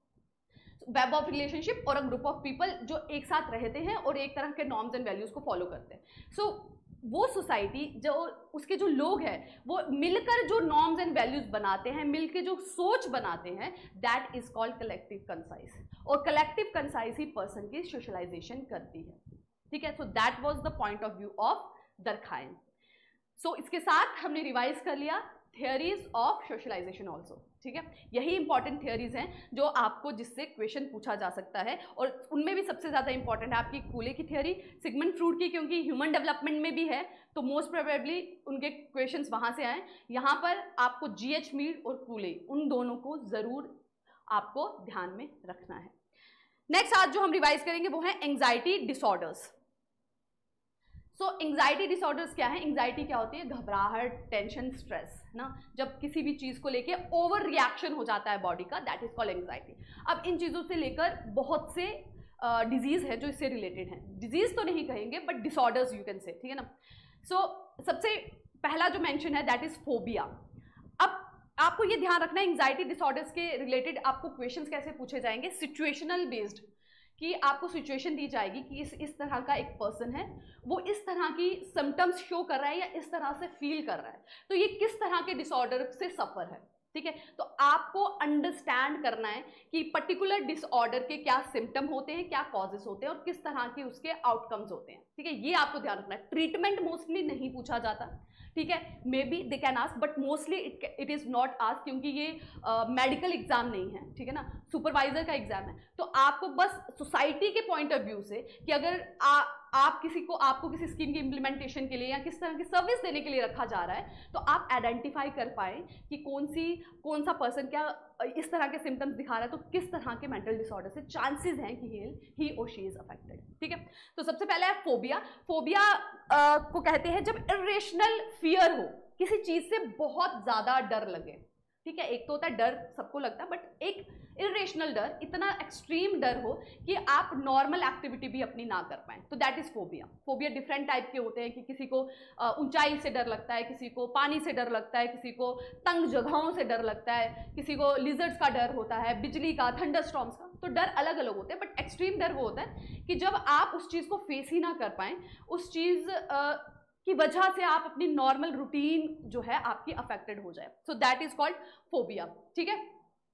वेब ऑफ रिलेशनशिप और अ ग्रुप ऑफ पीपल जो एक साथ रहते हैं और एक तरह के नॉर्म्स एंड वैल्यूज को फॉलो करते हैं। सो so, वो सोसाइटी जो उसके जो लोग हैं वो मिलकर जो नॉर्म्स एंड वैल्यूज बनाते हैं, मिलकर जो सोच बनाते हैं, that is called collective conscience. और कलेक्टिव कंसाइज ही पर्सन की सोशलाइजेशन करती है, ठीक है। So that was the point of view of Durkheim. So इसके साथ हमने रिवाइज कर लिया थियरीज ऑफ सोशलाइजेशन ऑल्सो, ठीक है। यही इंपॉर्टेंट थियरीज हैं जो आपको जिससे क्वेश्चन पूछा जा सकता है, और उनमें भी सबसे ज़्यादा इंपॉर्टेंट है आपकी कूले की थियरी, सिगमंड फ्रूड की, क्योंकि ह्यूमन डेवलपमेंट में भी है तो मोस्ट प्रोबेबली उनके क्वेश्चंस वहाँ से आए। यहाँ पर आपको जी एच मीड और कूले, उन दोनों को ज़रूर आपको ध्यान में रखना है। नेक्स्ट आज जो हम रिवाइज करेंगे वो है anxiety disorders. So anxiety disorders क्या है? एंग्जाइटी क्या होती है? घबराहट, टेंशन, स्ट्रेस ना, जब किसी भी चीज़ को लेके ओवर रिएक्शन हो जाता है बॉडी का, दैट इज कॉल्ड एंग्जाइटी। अब इन चीज़ों से लेकर बहुत से डिजीज़ है जो इससे रिलेटेड हैं। डिजीज़ तो नहीं कहेंगे बट डिसऑर्डर्स यू कैन से, ठीक है ना। सो so, सबसे पहला जो मेंशन है दैट इज फोबिया। अब आपको ये ध्यान रखना है एंग्जाइटी डिसऑर्डर्स के रिलेटेड आपको क्वेश्चंस कैसे पूछे जाएंगे, सिचुएशनल बेस्ड, कि आपको सिचुएशन दी जाएगी कि इस इस तरह का एक पर्सन है, वो इस तरह की सिम्टम्स शो कर रहा है या इस तरह से फील कर रहा है, तो ये किस तरह के डिसऑर्डर से सफ़र है, ठीक है। तो आपको अंडरस्टैंड करना है कि पर्टिकुलर डिसऑर्डर के क्या सिम्टम होते हैं, क्या कॉजेस होते हैं और किस तरह के उसके आउटकम्स होते हैं, ठीक है। ये आपको ध्यान रखना है। ट्रीटमेंट मोस्टली नहीं पूछा जाता, ठीक है, maybe they can ask but mostly it it is not ask, क्योंकि ये मेडिकल uh, एग्जाम नहीं है, ठीक है ना, सुपरवाइजर का एग्जाम है। तो आपको बस सोसाइटी के पॉइंट ऑफ व्यू से कि अगर आ, आप किसी को आपको किसी स्कीम की इम्प्लीमेंटेशन के लिए या किस तरह की सर्विस देने के लिए रखा जा रहा है, तो आप आइडेंटिफाई कर पाएँ कि कौन सी कौन सा पर्सन क्या इस तरह के सिम्टम्स दिखा रहा है, तो किस तरह के मेंटल डिसऑर्डर से चांसेस हैं कि ही और शी इज अफेक्टेड, ठीक है। तो सबसे पहले है फोबिया। फोबिया आ, को कहते हैं जब इरेशनल फियर हो, किसी चीज से बहुत ज्यादा डर लगे, ठीक है। एक तो होता है डर, सबको लगता है, बट एक इरेशनल डर, इतना एक्सट्रीम डर हो कि आप नॉर्मल एक्टिविटी भी अपनी ना कर पाएं, तो that is phobia. Phobia different type के होते हैं कि किसी को ऊंचाई से डर लगता है, किसी को पानी से डर लगता है, किसी को तंग जगहों से डर लगता है, किसी को लिजर्ड्स का डर होता है, बिजली का, थंडरस्टॉर्म्स का, तो डर अलग अलग होते हैं। बट एक्सट्रीम डर वो होता है कि जब आप उस चीज़ को फेस ही ना कर पाएँ, उस चीज़ की वजह से आप अपनी नॉर्मल रूटीन जो है आपकी अफेक्टेड हो जाए, so that is called phobia, ठीक है।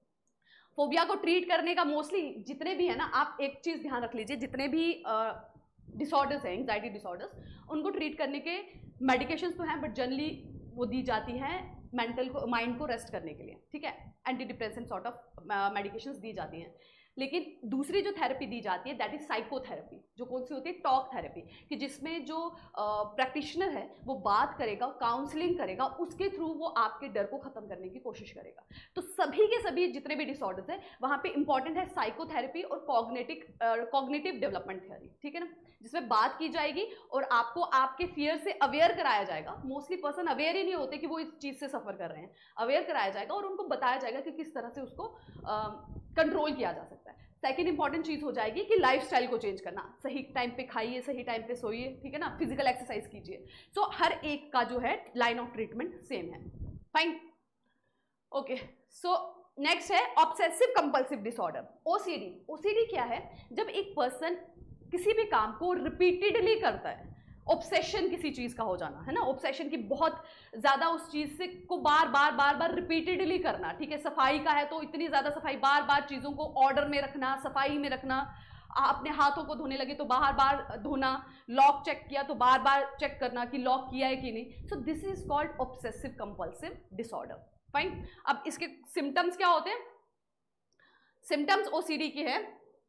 फोबिया को ट्रीट करने का मोस्टली जितने भी है ना, आप एक चीज़ ध्यान रख लीजिए, जितने भी डिसऑर्डर्स हैं, एंग्जाइटी डिसऑर्डर्स, उनको ट्रीट करने के मेडिकेशंस तो हैं, बट जनरली वो दी जाती हैं मेंटल को, माइंड को रेस्ट करने के लिए, ठीक है। Antidepressant sort of medications दी जाती हैं, लेकिन दूसरी जो थेरेपी दी जाती है दैट इज साइकोथेरेपी, जो कौन सी होती है, टॉक थेरेपी, कि जिसमें जो प्रैक्टिशनर है वो बात करेगा, काउंसलिंग करेगा, उसके थ्रू वो आपके डर को खत्म करने की कोशिश करेगा। तो सभी के सभी जितने भी डिसऑर्डर्स है वहाँ पे इंपॉर्टेंट है साइकोथेरेपी और कॉग्निटिव कॉग्निटिव डेवलपमेंट थ्योरी, ठीक है ना, जिसमें बात की जाएगी और आपको आपके फियर से अवेयर कराया जाएगा। मोस्टली पर्सन अवेयर ही नहीं होते कि वो इस चीज़ से सफ़र कर रहे हैं, अवेयर कराया जाएगा और उनको बताया जाएगा कि किस तरह से उसको कंट्रोल किया जा सकता है। सेकेंड इंपॉर्टेंट चीज़ हो जाएगी कि लाइफस्टाइल को चेंज करना, सही टाइम पे खाइए, सही टाइम पे सोइए, ठीक है ना, फिजिकल एक्सरसाइज कीजिए। सो so, हर एक का जो है लाइन ऑफ ट्रीटमेंट सेम है। Fine, okay. सो नेक्स्ट है obsessive compulsive disorder, OCD. OCD क्या है, जब एक पर्सन किसी भी काम को रिपीटेडली करता है, ऑब्सेशन किसी चीज़ का हो जाना है ना, ऑब्सेशन की बहुत ज़्यादा उस चीज़ से को बार बार बार बार रिपीटेडली करना, ठीक है। सफाई का है तो इतनी ज़्यादा सफाई, बार बार चीज़ों को ऑर्डर में रखना, सफाई में रखना, अपने हाथों को धोने लगे तो बार बार धोना, लॉक चेक किया तो बार बार चेक करना कि लॉक किया है कि नहीं। So this is called obsessive compulsive disorder. Fine, अब इसके सिम्टम्स क्या होते हैं? सिम्टम्स ओसीडी के हैं,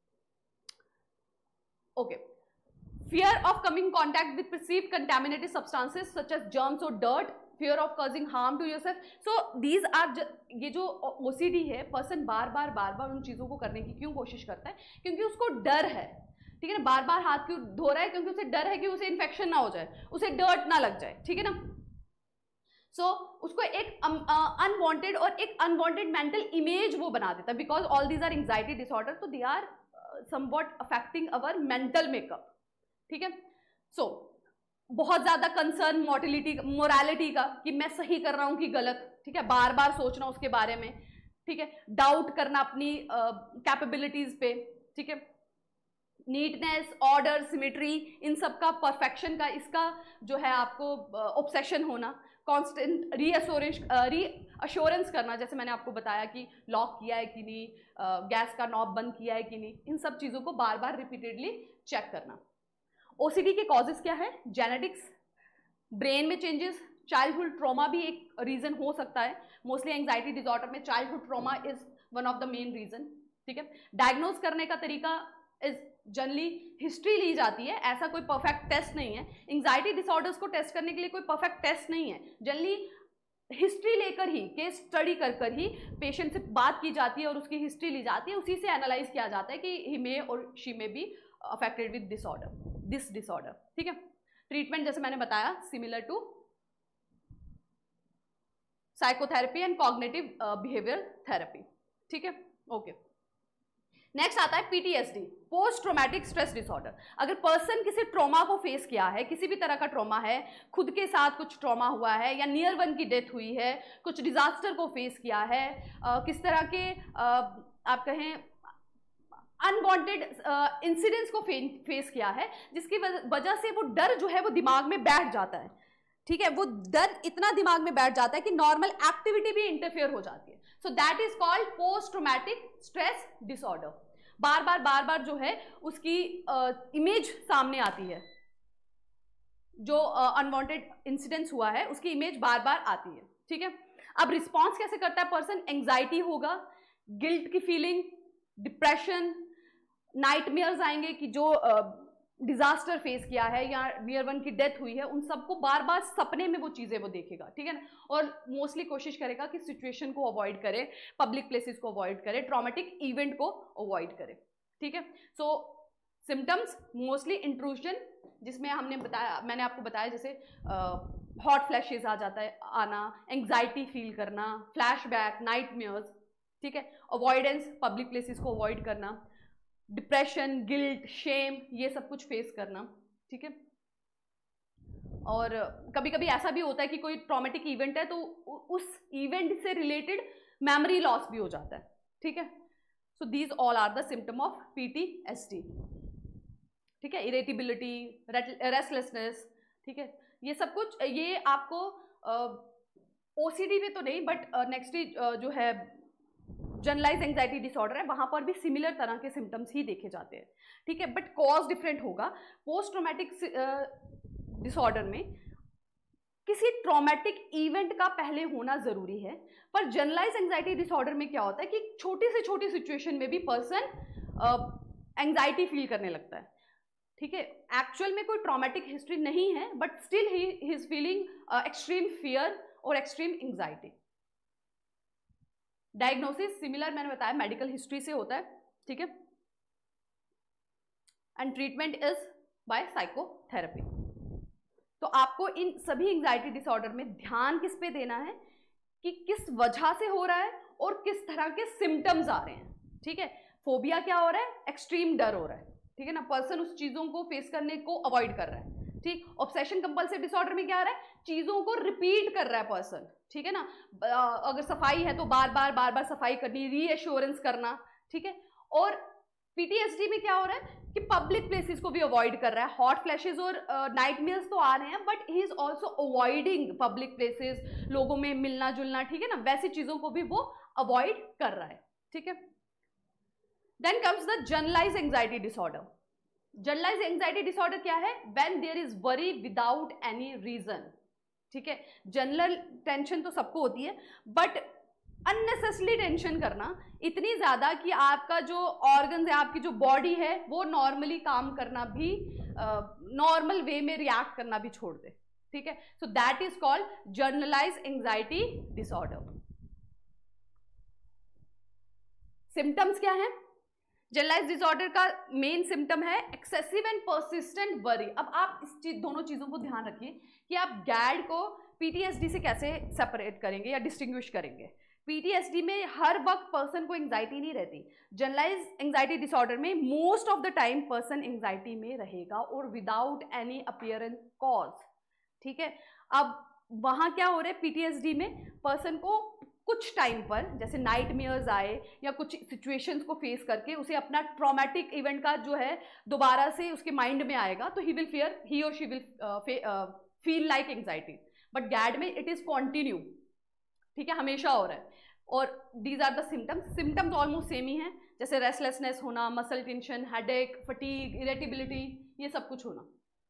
okay, fear of coming contact with perceived contaminated substances such as germs or dirt, fear of causing harm to yourself. So these are, ये जो O C D है, पर्सन बार बार बार बार उन चीज़ों को करने की क्यों कोशिश करता है? क्योंकि उसको डर है, ठीक है ना, बार बार हाथ क्यों धो रहा है? क्योंकि उसे डर है कि उसे इन्फेक्शन ना हो जाए, उसे डर्ट ना लग जाए, ठीक है ना। सो so, उसको एक अनवांटेड um, uh, और एक अनवांटेड मेंटल इमेज वो बना देता है, because all these are anxiety disorder, तो they are somewhat affecting our mental makeup, ठीक है। सो so, बहुत ज़्यादा कंसर्न मोटिलिटी मोरालिटी का, कि मैं सही कर रहा हूँ कि गलत, ठीक है, बार बार सोचना उसके बारे में, ठीक है, डाउट करना अपनी कैपेबिलिटीज़ uh, पे, ठीक है, नीटनेस, ऑर्डर, सिमेट्री, इन सब का, परफेक्शन का, इसका जो है आपको ऑब्सेशन uh, होना, कांस्टेंट रीअश्योरेंस रीअश्योरेंस करना, जैसे मैंने आपको बताया कि लॉक किया है कि नहीं, गैस का नॉब बंद किया है कि नहीं, इन सब चीज़ों को बार बार रिपीटेडली चेक करना। ओसीडी के कॉजेज क्या है? जेनेटिक्स, ब्रेन में चेंजेस, चाइल्डहुड ट्रॉमा भी एक रीजन हो सकता है। मोस्टली एंग्जाइटी डिसऑर्डर में childhood trauma is one of the main reason, ठीक है। डायग्नोज करने का तरीका इज जनरली हिस्ट्री ली जाती है, ऐसा कोई परफेक्ट टेस्ट नहीं है। एंग्जाइटी डिसऑर्डर्स को टेस्ट करने के लिए कोई परफेक्ट टेस्ट नहीं है, जनरली हिस्ट्री लेकर ही, केस स्टडी कर कर ही पेशेंट से बात की जाती है और उसकी हिस्ट्री ली जाती है, उसी से एनालाइज किया जाता है कि ही मे और she may be affected with disorder, this disorder, ठीक है। ट्रीटमेंट जैसे मैंने बताया similar to psychotherapy and cognitive behaviour therapy, ठीक है, ओके। नेक्स्ट आता है PTSD, post traumatic stress disorder. अगर पर्सन किसी ट्रॉमा को फेस किया है, किसी भी तरह का ट्रॉमा है, खुद के साथ कुछ ट्रॉमा हुआ है या नियर वन की डेथ हुई है, कुछ डिजास्टर को फेस किया है, आ, किस तरह के आ, आप कहें अनवांटेड इंसिडेंट्स को फे, फेस किया है, जिसकी वजह से वो डर जो है वो दिमाग में बैठ जाता है, ठीक है, वो डर इतना दिमाग में बैठ जाता है कि नॉर्मल एक्टिविटी भी इंटरफेयर हो जाती है। So that is called post traumatic stress disorder. बार बार बार बार जो है उसकी इमेज uh, सामने आती है, जो अनवांटेड uh, इंसिडेंट्स हुआ है उसकी इमेज बार बार आती है, ठीक है। अब रिस्पॉन्स कैसे करता है पर्सन? एंग्जाइटी होगा, गिल्ट की फीलिंग, डिप्रेशन, नाइटमेयर्स आएंगे कि जो डिजास्टर uh, फेस किया है या नियर वन की डेथ हुई है, उन सबको बार बार सपने में वो चीज़ें वो देखेगा, ठीक है ना। और मोस्टली कोशिश करेगा कि सिचुएशन को अवॉइड करे, पब्लिक प्लेसेस को अवॉइड करे, ट्रॉमेटिक इवेंट को अवॉइड करे, ठीक है। सो सिम्टम्स मोस्टली इंट्रूजन, जिसमें हमने बताया, मैंने आपको बताया, जैसे हॉट फ्लैशेस आ जाता है आना, एंग्जाइटी फील करना, फ्लैशबैक, नाइटमेयर्स, ठीक है, अवॉइडेंस, पब्लिक प्लेसेस को अवॉइड करना, डिप्रेशन, गिल्ट, शेम, ये सब कुछ फेस करना, ठीक है। और कभी कभी ऐसा भी होता है कि कोई ट्रॉमेटिक इवेंट है तो उस इवेंट से रिलेटेड मेमोरी लॉस भी हो जाता है, ठीक है। So these all are the symptom of PTSD, ठीक है। इरेटिबिलिटी, रेस्टलेसनेस, ठीक है, ये सब कुछ, ये आपको ओसीडी में तो नहीं, बट नेक्स्ट जो है जनरलाइज एंग्जाइटी डिसऑर्डर है, वहां पर भी सिमिलर तरह के सिम्टम्स ही देखे जाते हैं, ठीक है, बट कॉज डिफरेंट होगा। पोस्ट ट्रॉमेटिक डिसऑर्डर में किसी ट्रॉमेटिक इवेंट का पहले होना जरूरी है, पर जनरलाइज एंग्जाइटी डिसऑर्डर में क्या होता है कि छोटी से छोटी सिचुएशन में भी पर्सन एंजाइटी फील करने लगता है, ठीक है। एक्चुअल में कोई ट्रॉमेटिक हिस्ट्री नहीं है, but still he is feeling extreme fear और एक्सट्रीम एंजाइटी। डायग्नोसिस सिमिलर मैंने बताया मेडिकल हिस्ट्री से होता है, ठीक है। And treatment is by psychotherapy. तो आपको इन सभी एंजाइटी डिसऑर्डर में ध्यान किस पे देना है कि किस वजह से हो रहा है और किस तरह के सिम्टम्स आ रहे हैं, ठीक है। फोबिया क्या हो रहा है, एक्सट्रीम डर हो रहा है, ठीक है ना, पर्सन उस चीजों को फेस करने को अवॉइड कर रहा है, ठीक। ऑब्सेशन कंपल्सिव डिसऑर्डर में क्या आ रहा है, चीजों को रिपीट कर रहा है पर्सन, ठीक है ना। अगर सफाई है तो बार बार बार बार सफाई करनी, रीएश्योरेंस करना, ठीक है। और पीटीएसडी में क्या हो रहा है कि पब्लिक प्लेसेस को भी अवॉइड कर रहा है। हॉट फ्लैशेस और नाइटमेयर्स तो आ रहे हैं, but he is also avoiding public places, लोगों में मिलना जुलना, ठीक है ना, वैसी चीजों को भी वो अवॉइड कर रहा है, ठीक है। Then comes the generalize anxiety disorder. Generalize anxiety disorder क्या है, when there is worry without any reason, ठीक है। जनरल टेंशन तो सबको होती है, बट अननेसेसरी टेंशन करना इतनी ज्यादा कि आपका जो ऑर्गन्स है, आपकी जो बॉडी है, वो नॉर्मली काम करना भी, नॉर्मल वे में रिएक्ट करना भी छोड़ दे, ठीक है। So that is called generalize anxiety disorder. Symptoms क्या है, जनरलाइज डिसऑर्डर का मेन सिम्टम है एक्सेसिव एंड परसिस्टेंट वरी। अब आप इस चीज दोनों चीजों को ध्यान रखिए कि आप गैड को पीटीएसडी से कैसे सेपरेट करेंगे या डिस्टिंग्विश करेंगे। पीटीएसडी में हर वक्त पर्सन को एंजाइटी नहीं रहती, जनरलाइज एंजाइटी डिसऑर्डर में most of the time person anxiety में रहेगा और विदाउट एनी अपीयरेंस कॉज, ठीक है। अब वहां क्या हो रहा है, पीटीएसडी में पर्सन को कुछ टाइम पर, जैसे नाइटमेयर्स आए या कुछ सिचुएशंस को फेस करके उसे अपना ट्रॉमेटिक इवेंट का जो है दोबारा से उसके माइंड में आएगा, तो ही विल फियर, ही और she will feel like anxiety. But GAD में इट इज कॉन्टिन्यू, ठीक है, हमेशा हो रहा है। और these are the symptoms. Symptoms almost same ही हैं, जैसे रेस्टलेसनेस होना, muscle tension, headache, fatigue, irritability, ये सब कुछ होना।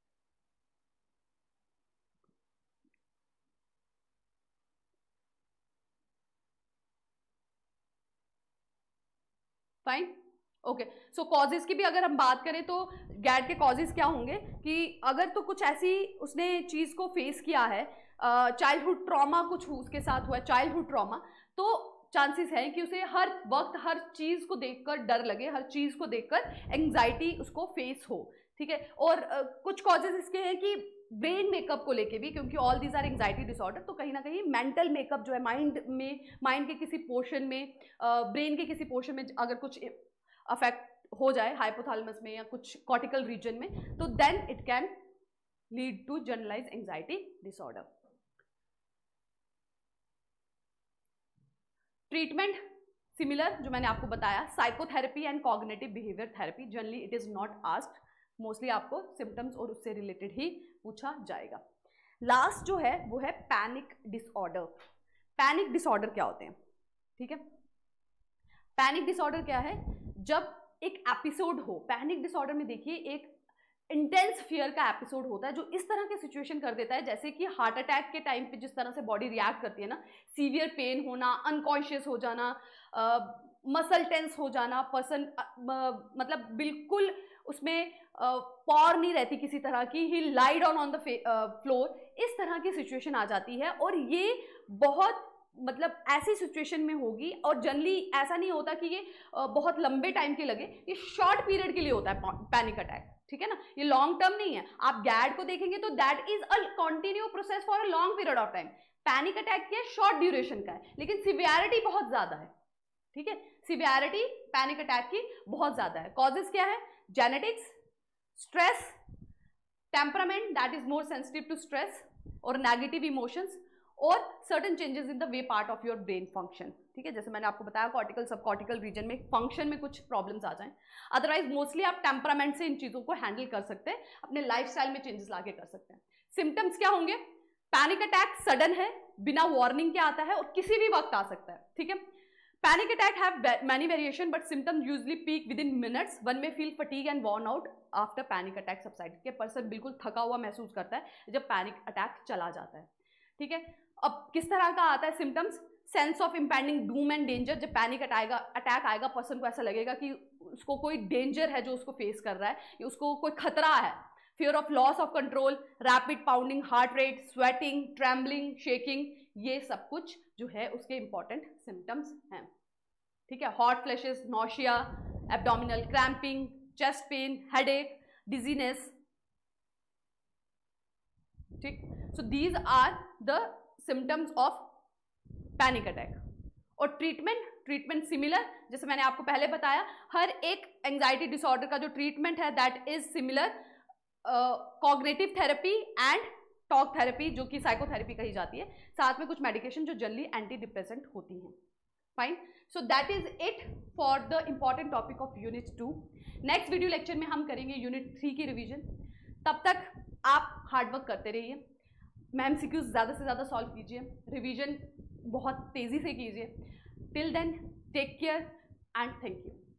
Fine, okay. सो कॉजेज की भी अगर हम बात करें तो गैड के कॉजेज क्या होंगे कि अगर तो कुछ ऐसी उसने चीज को फेस किया है, चाइल्डहुड ट्रॉमा कुछ उसके साथ हुआ है, चाइल्डहुड ट्रॉमा, तो चांसेस है कि उसे हर वक्त हर चीज को देखकर डर लगे, हर चीज को देखकर एंजाइटी उसको फेस हो, ठीक है। और uh, कुछ कॉजेज इसके हैं कि ब्रेन मेकअप को लेके भी, क्योंकि all these are anxiety disorder, तो कहीं ना कहीं मेंटल मेकअप जो है माइंड में, माइंड के किसी पोर्शन में, ब्रेन uh, के किसी पोर्शन में अगर कुछ अफेक्ट हो जाए, हाइपोथैलेमस में या कुछ कॉर्टिकल रीजन में, तो then it can lead to generalize anxiety disorder. Treatment similar जो मैंने आपको बताया, psychotherapy and cognitive behaviour therapy. Generally it is not asked, mostly आपको सिम्टम्स और उससे रिलेटेड ही पूछा जाएगा। लास्ट जो है वो है पैनिक डिसऑर्डर। पैनिक डिसऑर्डर क्या होते हैं, ठीक है। पैनिक डिसऑर्डर क्या है, जब एक एपिसोड हो, पैनिक डिसऑर्डर में देखिए एक इंटेंस फियर का एपिसोड होता है जो इस तरह के सिचुएशन कर देता है, जैसे कि हार्ट अटैक के टाइम पे जिस तरह से बॉडी रिएक्ट करती है ना, सीवियर पेन होना, अनकॉन्शियस हो जाना, मसल टेंस हो जाना, पर्सन मतलब बिल्कुल उसमें पॉर नहीं रहती किसी तरह की, he lie down on the floor, इस तरह की सिचुएशन आ जाती है। और ये बहुत मतलब ऐसी सिचुएशन में होगी, और जनरली ऐसा नहीं होता कि ये बहुत लंबे टाइम के लगे, ये शॉर्ट पीरियड के लिए होता है पैनिक अटैक, ठीक है ना, ये लॉन्ग टर्म नहीं है। आप गैड को देखेंगे तो that is a continue process for a long period of time. Panic attack क्या है, शॉर्ट ड्यूरेशन का है, लेकिन सिवियरिटी बहुत ज्यादा है, ठीक है, सिवियरिटी पैनिक अटैक की बहुत ज्यादा है। कॉजेस क्या है, genetics, stress, temperament that is more sensitive to stress और नेगेटिव इमोशंस, और certain changes in the way part of your brain function, ठीक है, जैसे मैंने आपको बताया कॉर्टिकल सब कॉर्टिकल रीजन में फंक्शन में कुछ प्रॉब्लम्स आ जाएं। अदरवाइज मोस्टली आप टेम्परामेंट से इन चीजों को हैंडल कर सकते हैं, अपने लाइफस्टाइल में चेंजेस लाके कर सकते हैं। सिम्टम्स क्या होंगे, पैनिक अटैक सडन है, बिना वार्निंग के आता है और किसी भी वक्त आ सकता है, ठीक है। Panic attack have many variation but symptoms usually peak within minutes. One में feel fatigue and worn out after panic attack subside, के पर्सन बिल्कुल थका हुआ महसूस करता है जब पैनिक अटैक चला जाता है, ठीक है। अब किस तरह का आता है symptoms, sense of impending doom and danger. जब पैनिक अटैक अटैक आएगा पर्सन को ऐसा लगेगा कि उसको कोई डेंजर है जो उसको फेस कर रहा है, या उसको कोई खतरा है, fear of loss of control, rapid pounding heart rate, sweating, trembling, shaking, ये सब कुछ जो है उसके इंपॉर्टेंट सिम्टम्स हैं, ठीक है। Hot flashes, nausea, abdominal cramping, chest pain, headache, dizziness, ठीक। So these are the symptoms of panic attack. और ट्रीटमेंट ट्रीटमेंट सिमिलर, जैसे मैंने आपको पहले बताया, हर एक एंजाइटी डिसऑर्डर का जो ट्रीटमेंट है that is similar, cognitive therapy and talk therapy, जो कि साइकोथेरेपी कही जाती है, साथ में कुछ मेडिकेशन जो जनरली एंटी डिप्रेसेंट होती हैं। Fine, so that is it for the important topic of unit two. Next video lecture में हम करेंगे यूनिट थ्री की रिवीजन। तब तक आप हार्डवर्क करते रहिए, मैम सीक्यूज ज़्यादा से ज़्यादा सॉल्व कीजिए, रिवीजन बहुत तेज़ी से कीजिए। Till then take care and thank you.